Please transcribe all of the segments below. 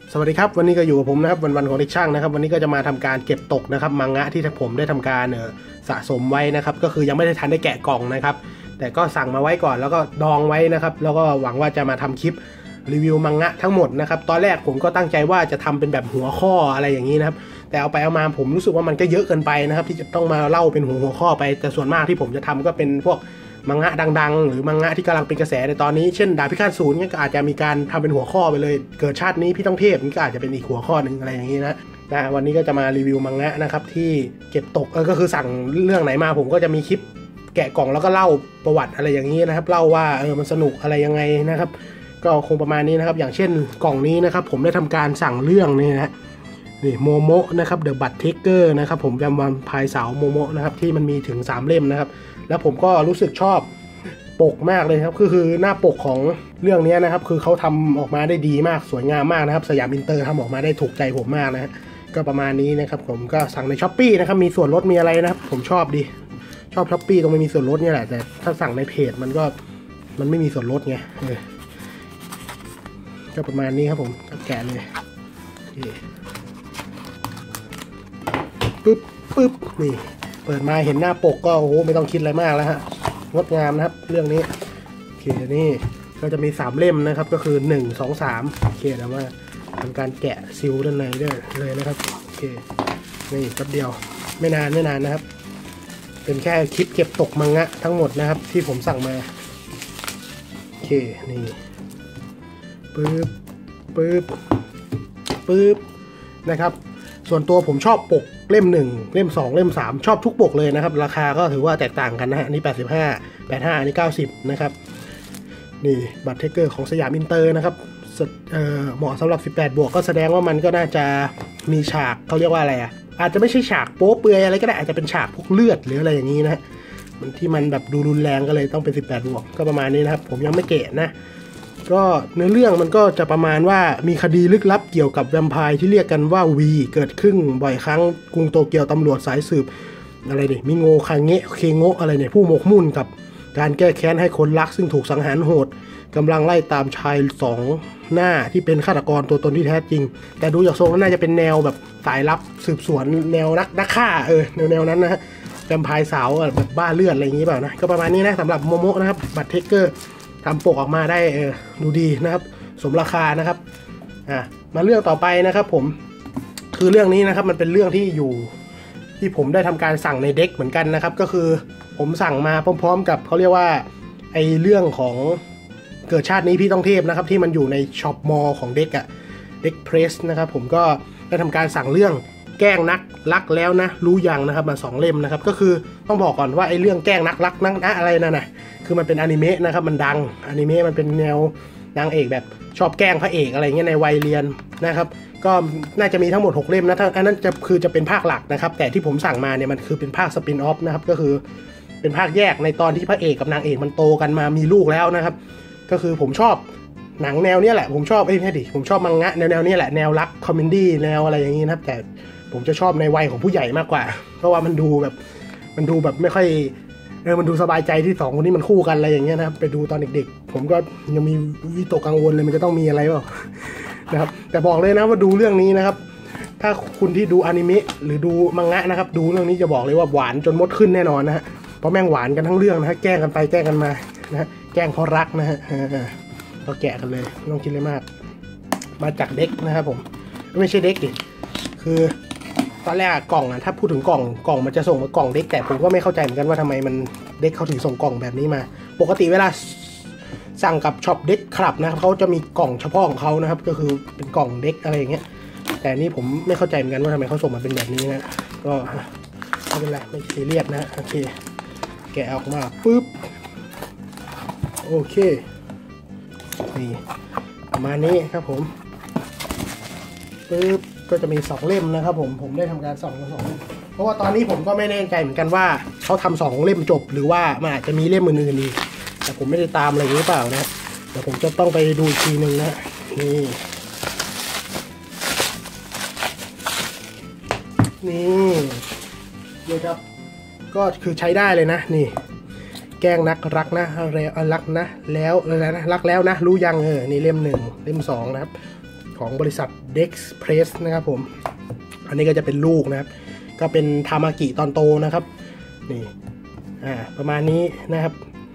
สวัสดีครับวันนี้ก็อยู่กับผมนะครับวันของเด็กช่างนะครับวันนี้ก็จะมาทำการเก็บตกนะครับมังงะที่ผมได้ทำการสะสมไว้นะครับก็คือยังไม่ได้ทันได้แกะกล่องนะครับแต่ก็สั่งมาไว้ก่อนแล้วก็ดองไว้นะครับแล้วก็หวังว่าจะมาทำคลิปรีวิวมังงะทั้งหมดนะครับตอนแรกผมก็ตั้งใจว่าจะทำเป็นแบบหัวข้ออะไรอย่างนี้นะครับแต่เอาไปเอามาผมรู้สึกว่ามันก็เยอะเกินไปนะครับที่จะต้องมาเล่าเป็นหัวข้อไปแต่ส่วนมากที่ผมจะทำก็เป็นพวกมังงะดังๆหรือมังงะที่กำลังเป็นกระแสในตอนนี้เช่นดาบพิฆาตศูนย์ก็อาจจะมีการทำเป็นหัวข้อไปเลยเกิดชาตินี้พี่ต้องเทพนี่ก็อาจจะเป็นอีกหัวข้อหนึ่งอะไรอย่างนี้นะวันนี้ก็จะมารีวิวมังงะนะครับที่เก็บตกก็คือสั่งเรื่องไหนมาผมก็จะมีคลิปแกะกล่องแล้วก็เล่าประวัติอะไรอย่างนี้นะครับเล่าว่ามันสนุกอะไรยังไงนะครับก็คงประมาณนี้นะครับอย่างเช่นกล่องนี้นะครับผมได้ทำการสั่งเรื่องนี่นะนี่โมโมะนะครับเดอะบัตเทเกอร์นะครับผมแวมไพร์สาวโมโมะนะครับที่มันมีถึง3เล่มนะครับแล้วผมก็รู้สึกชอบปกมากเลยครับคือหน้าปกของเรื่องนี้นะครับคือเขาทำออกมาได้ดีมากสวยงามมากนะครับสยามอินเตอร์ทำออกมาได้ถูกใจผมมากนะฮะก็ประมาณนี้นะครับผมก็สั่งใน Shopee นะครับมีส่วนลดมีอะไรนะครับผมชอบดีชอบ Shopee ตรงไม่มีส่วนลดเนี่ยแหละแต่ถ้าสั่งในเพจมันไม่มีส่วนลดไงก็ประมาณนี้ครับผมแกะเลยปึ๊บนี่เปิดมาเห็นหน้าปกก็โอ้โหไม่ต้องคิดอะไรมากแล้วฮะงดงามนะครับเรื่องนี้โอเคนี่ก็จะมี3เล่มนะครับก็คือ1 2 3โอเคแล้วว่าทำการแกะซิลด้านในด้วยเลยนะครับโอเคนี่แป๊บเดียวไม่นานนะครับเป็นแค่คลิปเก็บตกมังงะทั้งหมดนะครับที่ผมสั่งมาโอเคนี่ปึ๊บนะครับส่วนตัวผมชอบปกเล่ม1เล่ม2เล่ม3ชอบทุกปกเลยนะครับราคาก็ถือว่าแตกต่างกันนะฮะอันนี้85อันนี้90นะครับนี่บัตรเทเกอร์ของสยามอินเตอร์นะครับเหมาะสำหรับ18 บวกก็แสดงว่ามันก็น่าจะมีฉากเขาเรียกว่าอะไรอ่ะอาจจะไม่ใช่ฉากโป๊เปลือยอะไรก็ได้อาจจะเป็นฉากพวกเลือดหรืออะไรอย่างนี้นะฮะมันที่มันแบบดูรุนแรงก็เลยต้องเป็น18 บวกก็ประมาณนี้นะครับผมยังไม่เกะนะก็เนื้อเรื่องมันก็จะประมาณว่ามีคดีลึกลับเกี่ยวกับแวมไพร์ที่เรียกกันว่าวีเกิดขึ้นบ่อยครั้งกรุงโตเกียวตำรวจสายสืบอะไรนี่มิโงคาเงะเคโงะอะไรเนี่ยผู้หมกมุ่นกับการแก้แค้นให้คนรักซึ่งถูกสังหารโหดกำลังไล่ตามชาย2หน้าที่เป็นฆาตกรตัวตนที่แท้จริงแต่ดูจากทรงแล้วน่าจะเป็นแนวแบบสายลับสืบสวนแนวนักฆ่าแนวนั้นนะฮะแวมไพร์สาวแบบบ้าเลือดอะไรอย่างนี้เปล่านะก็ประมาณนี้นะสำหรับโมโมะนะครับบัตรเทเกอร์ทำปกออกมาได้ดูดีนะครับสมราคานะครับมาเรื่องต่อไปนะครับผมคือเรื่องนี้นะครับมันเป็นเรื่องที่ผมได้ทำการสั่งในเด็กเหมือนกันนะครับก็คือผมสั่งมาพร้อมๆกับเขาเรียกว่าไอเรื่องของเกิดชาตินี้พี่ต้องเทพนะครับที่มันอยู่ในช็อปมอของเด็กเด็กเพรสนะครับผมก็ได้ทำการสั่งเรื่องแกล้งนักรักแล้วนะรู้ยังนะครับมา2เล่มนะครับก็คือต้องบอกก่อนว่าไอ้เรื่องแกล้งนักรักนักนะอะไรนั่นนะคือมันเป็นอนิเมะนะครับมันดังอนิเมะมันเป็นแนวนางเอกแบบชอบแกล้งพระเอกอะไรเงี้ยในวัยเรียนนะครับก็น่าจะมีทั้งหมด6เล่มนะอันนั้นจะเป็นภาคหลักนะครับแต่ที่ผมสั่งมาเนี่ยมันคือเป็นภาคสปินออฟนะครับก็คือเป็นภาคแยกในตอนที่พระเอกกับนางเอกมันโตกันมามีลูกแล้วนะครับก็คือผมชอบหนังแนวนี้แหละผมชอบผมชอบมังงะแนวนี้แหละแนวรักคอมเมดี้แนวอะไรอย่างนี้นะครับแต่ผมจะชอบในวัยของผู้ใหญ่มากกว่าเพราะว่ามันดูแบบไม่ค่อยมันดูสบายใจที่2คนนี้มันคู่กันอะไรอย่างเงี้ยนะครับไปดูตอนเด็กๆผมก็ยังมีวิตกกังวลเลยมันจะต้องมีอะไรเปล่านะครับแต่บอกเลยนะว่าดูเรื่องนี้นะครับถ้าคุณที่ดูอนิเมะหรือดูมังงะนะครับดูเรื่องนี้จะบอกเลยว่าหวานจนมดขึ้นแน่นอนนะฮะเพราะแม่งหวานกันทั้งเรื่องนะฮะแกล้งกันไปแกล้งกันมานะฮะแกล้งเพราะรักนะฮะก็แกะกันเลยไม่ต้องคิดเลยมากมาจากเด็กนะครับผมไม่ใช่เด็กดิคือตอนแรกกล่องถ้าพูดถึงกล่องมันจะส่งมากล่องเด็กแต่ผมก็ไม่เข้าใจเหมือนกันว่าทำไมมันเด็กเขาถึงส่งกล่องแบบนี้มาปกติเวลาสั่งกับช็อปเด็กคลับนะครับเขาจะมีกล่องเฉพาะของเขานะครับก็คือเป็นกล่องเด็กอะไรอย่างเงี้ยแต่นี่ผมไม่เข้าใจเหมือนกันว่าทำไมเขาส่งมาเป็นแบบนี้นะก็ไม่เป็นไรไม่ซีเรียสนะโอเคแกะออกมาปึ๊บโอเคนี่ประมาณนี้ครับผมปึ๊บก็จะมี2เล่มนะครับผมได้ทำการส่องมา2เล่มเพราะว่าตอนนี้ผมก็ไม่แน่ใจเหมือนกันว่าเขาทำ2เล่มจบหรือว่ามันอาจจะมีเล่มอื่นๆอีกแต่ผมไม่ได้ตามอะไรหรือเปล่านะเดี๋ยวผมจะต้องไปดูอีกทีนึงนะนี่เดี๋ยวครับก็คือใช้ได้เลยนะนี่แกล้งนักรักนะรักนะแล้วอะไรนะรักแล้วนะรู้ยังนี่เล่ม1เล่ม2นะครับของบริษัท Dex Press นะครับผมอันนี้ก็จะเป็นลูกนะครับก็เป็นทามากิตอนโตนะครับนี่ประมาณนี้นะครับ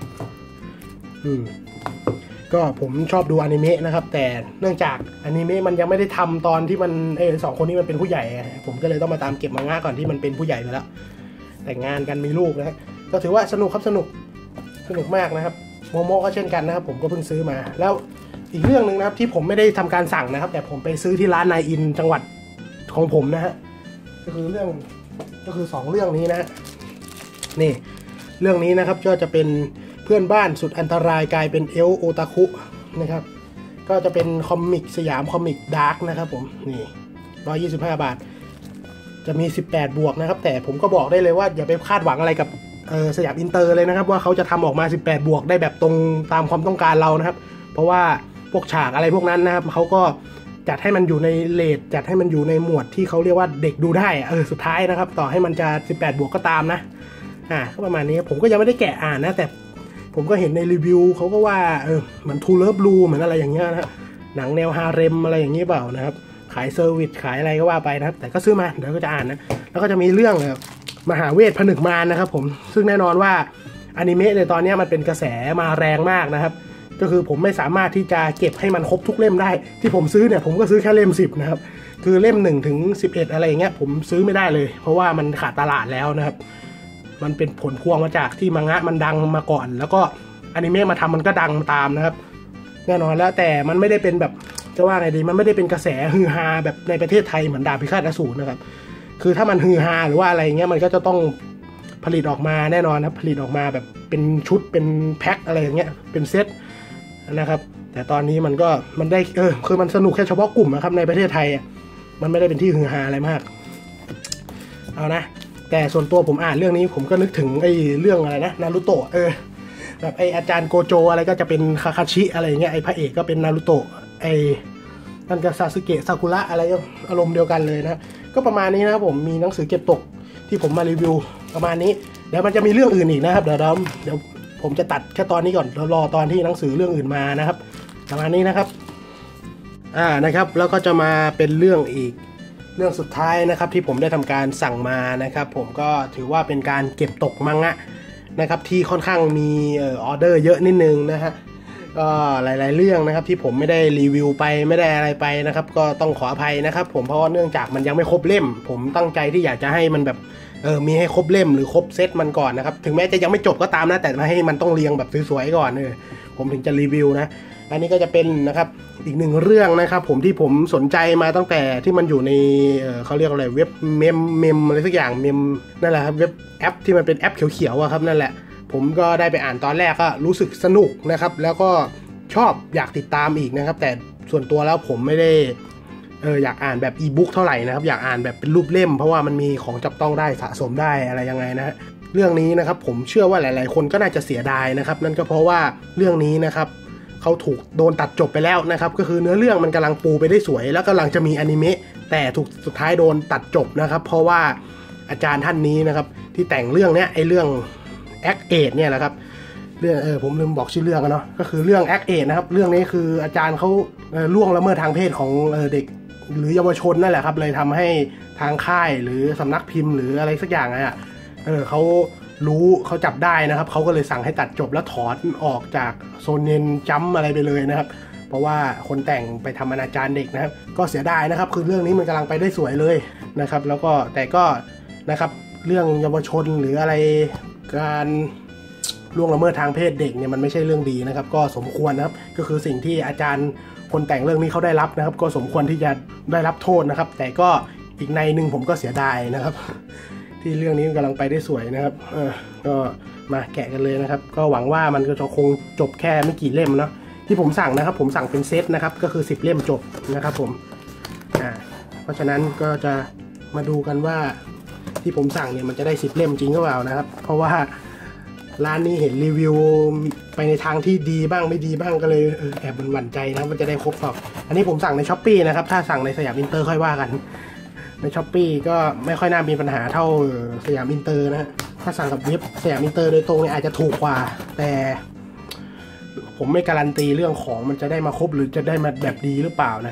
ก็ผมชอบดูอนิเมะนะครับแต่เนื่องจากอนิเมะมันยังไม่ได้ทำตอนที่มันสองคนนี้มันเป็นผู้ใหญ่ผมก็เลยต้องมาตามเก็บมังงะก่อนที่มันเป็นผู้ใหญ่ไปแล้วแต่งงานกันมีลูกนะก็ถือว่าสนุกครับสนุกมากนะครับโมโมก็เช่นกันนะครับผมก็เพิ่งซื้อมาแล้วอีกเรื่องหนึ่งนะครับที่ผมไม่ได้ทำการสั่งนะครับแต่ผมไปซื้อที่ร้านนายอินจังหวัดของผมนะฮะก็คือ2 เรื่องนี้นะนี่เรื่องนี้นะครับก็จะเป็นเพื่อนบ้านสุดอันตรายกลายเป็นเอลโอตาคุนะครับก็จะเป็นคอมิกสยามคอมิกดาร์กนะครับผมนี่125 บาทจะมี18 บวกนะครับแต่ผมก็บอกได้เลยว่าอย่าไปคาดหวังอะไรกับสยามอินเตอร์เลยนะครับว่าเขาจะทำออกมา18 บวกได้แบบตรงตามความต้องการเรานะครับเพราะว่าพวกฉากอะไรพวกนั้นนะครับเขาก็จัดให้มันอยู่ในเรทจัดให้มันอยู่ในหมวดที่เขาเรียกว่าเด็กดูได้สุดท้ายนะครับต่อให้มันจะ18 บวกก็ตามนะก็ประมาณนี้ผมก็ยังไม่ได้แกะอ่านนะแต่ผมก็เห็นในรีวิวเขาก็ว่าเหมือนทูเลิฟบลูเหมือนอะไรอย่างเงี้ยนะหนังแนวฮาเร็มอะไรอย่างงี้เปล่านะครับขายเซอร์วิสขายอะไรก็ว่าไปนะครับแต่ก็ซื้อมาเดี๋ยวก็จะอ่านนะแล้วก็จะมีเรื่องมหาเวทผนึกมารนะครับผมซึ่งแน่นอนว่าอนิเมะในตอนนี้มันเป็นกระแสมาแรงมากนะครับก็คือผมไม่สามารถที่จะเก็บให้มันครบทุกเล่มได้ที่ผมซื้อเนี่ยผมก็ซื้อแค่เล่ม10นะครับคือเล่ม1 ถึง 11อะไรอย่างเงี้ยผมซื้อไม่ได้เลยเพราะว่ามันขาดตลาดแล้วนะครับมันเป็นผลพวงมาจากที่มังงะมันดังมาก่อนแล้วก็อนิเมะมาทำมันก็ดังตามนะครับแน่นอนแล้วแต่มันไม่ได้เป็นแบบจะว่าไงดีมันไม่ได้เป็นกระแสฮือฮาแบบในประเทศไทยเหมือนดาบพิฆาตอสูรนะครับคือถ้ามันฮือฮาหรือว่าอะไรเงี้ยมันก็จะต้องผลิตออกมาแน่นอนครับผลิตออกมาแบบเป็นชุดเป็นแพ็คอะไรอย่างเงี้ยเป็นเซตนะครับแต่ตอนนี้มันได้คือมันสนุกแค่เฉพาะกลุ่มนะครับในประเทศไทยมันไม่ได้เป็นที่ฮือฮาอะไรมากเอานะแต่ส่วนตัวผมอ่านเรื่องนี้ผมก็นึกถึงเรื่องอะไรนะนารูโตะแบบอาจารย์โกโจอะไรก็จะเป็นคาคาชิอะไรเงี้ยพระเอกก็เป็นนารูโตะนั่นก็ซาสึเกะซากุระอะไรก็อารมณ์เดียวกันเลยนะก็ประมาณนี้นะครับผมมีหนังสือเก็บตกที่ผมมารีวิวประมาณนี้เดี๋ยวมันจะมีเรื่องอื่นอีกนะครับเดี๋ยวผมจะตัดแค่ตอนนี้ก่อนรอตอนที่หนังสือเรื่องอื่นมานะครับประมาณนี้นะครับนะครับแล้วก็จะมาเป็นเรื่องอีกเรื่องสุดท้ายนะครับที่ผมได้ทำการสั่งมานะครับผมก็ถือว่าเป็นการเก็บตกมังงะนะครับที่ค่อนข้างมีออเดอร์เยอะนิดนึงนะฮะก็หลายๆเรื่องนะครับที่ผมไม่ได้รีวิวไปไม่ได้อะไรไปนะครับก็ต้องขออภัยนะครับผมเพราะว่าเนื่องจากมันยังไม่ครบเล่มผมตั้งใจที่อยากจะให้มันแบบมีให้ครบเล่มหรือครบเซตมันก่อนนะครับถึงแม้จะยังไม่จบก็ตามนะแต่มาให้มันต้องเรียงแบบสวยๆก่อนผมถึงจะรีวิวนะอันนี้ก็จะเป็นนะครับอีกหนึ่งเรื่องนะครับผมที่ผมสนใจมาตั้งแต่ที่มันอยู่ในเขาเรียกอะไรเว็บเมมอะไรสักอย่างเมมนั่นแหละครับเว็บแอปที่มันเป็นแอปเขียวๆครับนั่นแหละผมก็ได้ไปอ่านตอนแรกก็รู้สึกสนุกนะครับแล้วก็ชอบอยากติดตามอีกนะครับแต่ส่วนตัวแล้วผมไม่ได้อยากอ่านแบบอีบุ๊กเท่าไหร่นะครับอยากอ่านแบบเป็นรูปเล่มเพราะว่ามันมีของจับต้องได้สะสมได้อะไรยังไงนะเรื่องนี้นะครับผมเชื่อว่าหลายๆคนก็น่าจะเสียดายนะครับนั่นก็เพราะว่าเรื่องนี้นะครับเขาถูกโดนตัดจบไปแล้วนะครับก็คือเนื้อเรื่องมันกำลังปูไปได้สวยแล้วกำลังจะมีอนิเมะแต่ถูกสุดท้ายโดนตัดจบนะครับเพราะว่าอาจารย์ท่านนี้นะครับที่แต่งเรื่องเนี้ยเรื่องแอคเอทเนี่ยแหละครับเรื่องผมลืมบอกชื่อเรื่องเนาะก็คือเรื่องแอคเอทนะครับเรื่องนี้คืออาจารย์เขาล่วงละเมิดทางเพศของเด็กหรือเยาวชนนั่นแหละครับเลยทำให้ทางค่ายหรือสำนักพิมพ์หรืออะไรสักอย่างเขารู้เขาจับได้นะครับเขาก็เลยสั่งให้ตัดจบแล้วถอนออกจากโซนเนนจัมอะไรไปเลยนะครับเพราะว่าคนแต่งไปทำอนาจารเด็กนะครับก็เสียดายนะครับคือเรื่องนี้มันกำลังไปได้สวยเลยนะครับแล้วก็แต่ก็นะครับเรื่องเยาวชนหรืออะไรการล่วงละเมิดทางเพศเด็กเนี่ยมันไม่ใช่เรื่องดีนะครับก็สมควรนะครับก็คือสิ่งที่อาจารย์คนแต่งเรื่องนี้เขาได้รับนะครับก็สมควรที่จะได้รับโทษนะครับแต่ก็อีกในหนึ่งผมก็เสียดายนะครับที่เรื่องนี้กำลังไปได้สวยนะครับก็มาแกะกันเลยนะครับก็หวังว่ามันก็จะคงจบแค่ไม่กี่เล่มเนาะที่ผมสั่งนะครับผมสั่งเป็นเซตนะครับก็คือ10 เล่มจบนะครับผมเพราะฉะนั้นก็จะมาดูกันว่าที่ผมสั่งเนี่ยมันจะได้10 เล่มจริงหรือเปล่านะครับเพราะว่าร้านนี้เห็นรีวิวไปในทางที่ดีบ้างไม่ดีบ้างก็เลยแอบหวั่นใจนะมันจะได้ครบเปล่าอันนี้ผมสั่งใน Shopee นะครับถ้าสั่งในสยามอินเตอร์ค่อยว่ากันใน Shopee ก็ไม่ค่อยน่ามีปัญหาเท่าสยามอินเตอร์นะถ้าสั่งกับเว็บสยามอินเตอร์โดยตรงเนี่ยอาจจะถูกกว่าแต่ผมไม่การันตีเรื่องของมันจะได้มาครบหรือจะได้มาแบบดีหรือเปล่านะฮะ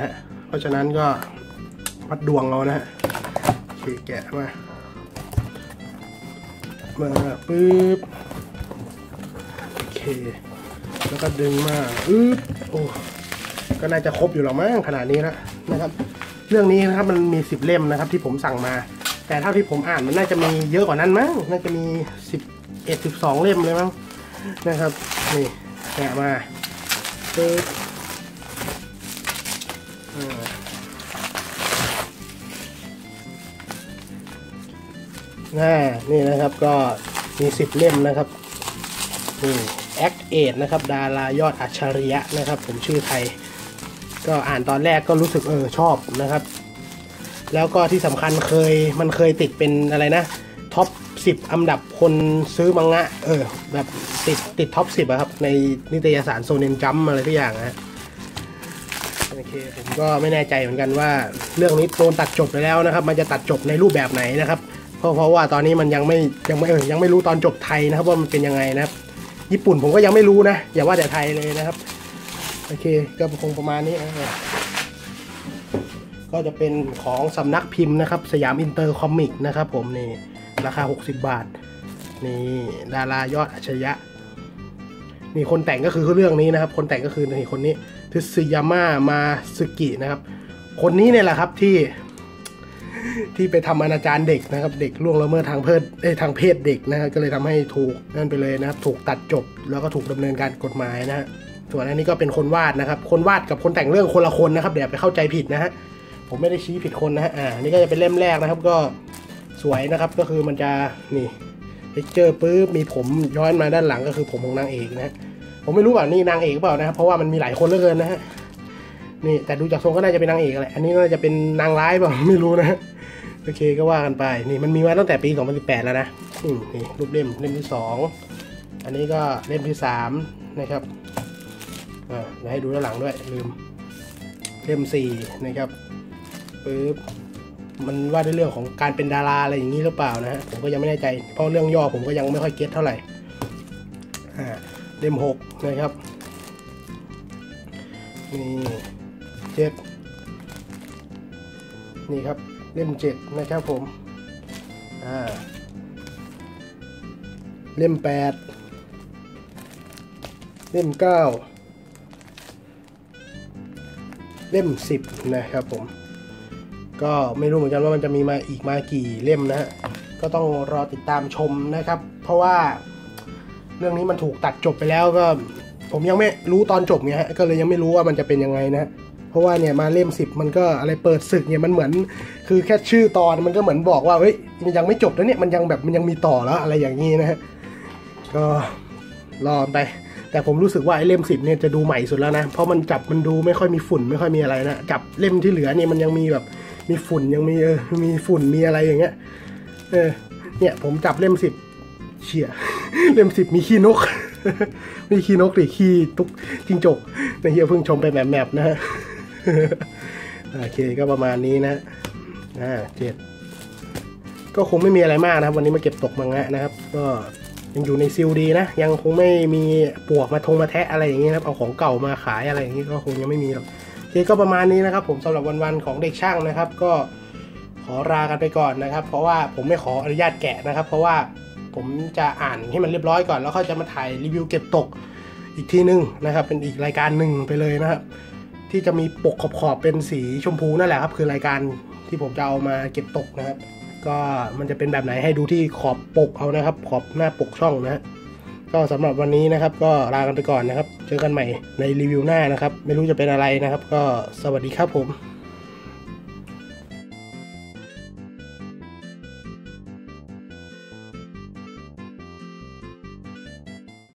เพราะฉะนั้นก็วัดดวงเอานะฮะโอเคแกะมาปึ๊บโอเคแล้วก็ดึงมาโอ้ก็น่าจะครบอยู่หรอกมั้งขนาดนี้แล้วนะครับเรื่องนี้นะครับมันมี10 เล่มนะครับที่ผมสั่งมาแต่เท่าที่ผมอ่านมันน่าจะมีเยอะกว่านั้นมั้งน่าจะมี11-12 เล่มเลยมั้งนะครับนี่แกะมาปึ๊บนี่นะครับก็มี10 เล่มนะครับแอคเอทนะครับดารายอดอัจฉริยะนะครับผมชื่อไทยก็อ่านตอนแรกก็รู้สึกชอบนะครับแล้วก็ที่สำคัญมันเคยติดเป็นอะไรนะท็อป10 อันดับคนซื้อมังงะแบบติดท็อป10อะครับในนิตยสารโซเนนจัมอะไรทุกอย่างนะโอเคผมก็ไม่แน่ใจเหมือนกันว่าเรื่องนี้โดนตัดจบไปแล้วนะครับมันจะตัดจบในรูปแบบไหนนะครับเพราะว่าตอนนี้มันยังไม่รู้ตอนจบไทยนะครับว่ามันเป็นยังไงนะครับญี่ปุ่นผมก็ยังไม่รู้นะอย่าว่าแต่ไทยเลยนะครับโอเคก็คงประมาณนี้ก็จะเป็นของสำนักพิมพ์นะครับสยามอินเตอร์คอมิกนะครับผมนี่ราคา60 บาทนี่ดารายอดอัจฉริยะนี่คนแต่งก็คือเรื่องนี้นะครับคนแต่งก็คือนี่คนนี้ทึซึยาม่ามาซึกินะครับคนนี้เนี่ยแหละครับที่ไปทำอนาจารเด็กนะครับเด็กล่วงละเมิดทางเพศเด็กนะครับก็เลยทำให้ถูกนั่นไปเลยนะครับถูกตัดจบแล้วก็ถูกดำเนินการกฎหมายนะฮะส่วนอันนี้ก็เป็นคนวาดนะครับคนวาดกับคนแต่งเรื่องคนละคนนะครับเดี๋ยวไปเข้าใจผิดนะฮะผมไม่ได้ชี้ผิดคนนะฮะนี่ก็จะเป็นเล่มแรกนะครับก็สวยนะครับก็คือมันจะนี่เท็กเจอร์ปึ๊บมีผมย้อนมาด้านหลังก็คือผมของนางเอกนะผมไม่รู้ว่านี่นางเอกเปล่านะครับเพราะว่ามันมีหลายคนเหลือเกินนะฮะนี่แต่ดูจากทรงก็น่าจะเป็นนางเอกแหละอันนี้น่าจะเป็นนางร้ายเปล่าไม่รู้นะโอเคก็ว่ากันไปนี่มันมีมาตั้งแต่ปี2018แล้วนะนี่รูปเล่มที่2อันนี้ก็เล่มที่3นะครับเดี๋ยวให้ดูด้านหลังด้วยลืมเล่ม4นะครับปึ๊บมันว่าด้วยเรื่องของการเป็นดาราอะไรอย่างนี้หรือเปล่านะฮะผมก็ยังไม่แน่ใจเพราะเรื่องย่อผมก็ยังไม่ค่อยเก็ตเท่าไหร่เล่ม6นะครับนี่7นี่ครับเล่ม7นะครับผมเล่ม8เล่ม9เล่ม10นะครับผมก็ไม่รู้เหมือนกันว่ามันจะมีมาอีกมากี่เล่มนะฮะก็ต้องรอติดตามชมนะครับเพราะว่าเรื่องนี้มันถูกตัดจบไปแล้วก็ผมยังไม่รู้ตอนจบไงฮะก็เลยยังไม่รู้ว่ามันจะเป็นยังไงนะเพราะว่าเนี่ยมาเล่ม10มันก็อะไรเปิดศึกเนี่ยมันเหมือนคือแค่ชื่อตอนมันก็เหมือนบอกว่าเฮ้ยมันยังไม่จบแล้วเนี่ยมันยังมีต่อแล้วอะไรอย่างนี้นะฮะก็รอไปแต่ผมรู้สึกว่าไอ้เล่ม10เนี่ยจะดูใหม่สุดแล้วนะเพราะมันดูไม่ค่อยมีฝุ่นไม่ค่อยมีอะไรนะจับเล่มที่เหลือเนี่ยมันยังมีแบบมีฝุ่นยังมีฝุ่นมีอะไรอย่างเงี้ยเนี่ยผมจับเล่ม10เชี่ยเล่ม10มีขี้นกมีขี้นกหรือขี้ตุ๊กจิ้งจกนะเฮียเพิ่งชมไปแมปนะฮะโอเคก็ประมาณนี้นะ7ก็คงไม่มีอะไรมากนะครับวันนี้มาเก็บตกมังงะนะครับก็ยังอยู่ในซิลดีนะยังคงไม่มีปวกมาแทะอะไรอย่างเงี้ยครับเอาของเก่ามาขายอะไรอย่างงี้ก็คงยังไม่มีหรอกโอเคก็ประมาณนี้นะครับผมสำหรับวันของเด็กช่างนะครับก็ขอลากันไปก่อนนะครับเพราะว่าผมไม่ขออนุญาตแกะนะครับเพราะว่าผมจะอ่านให้มันเรียบร้อยก่อนแล้วเขาจะมาถ่ายรีวิวเก็บตกอีกทีนึงนะครับเป็นอีกรายการหนึ่งไปเลยนะครับที่จะมีปกขอบเป็นสีชมพูนั่นแหละครับคือรายการที่ผมจะเอามาเก็บตกนะครับก็มันจะเป็นแบบไหนให้ดูที่ขอบปกเอานะครับขอบหน้าปกช่องนะฮะก็สำหรับวันนี้นะครับก็ลากันไปก่อนนะครับเจอกันใหม่ในรีวิวหน้านะครับไม่รู้จะเป็นอะไรนะครับก็สวัสดีครับผม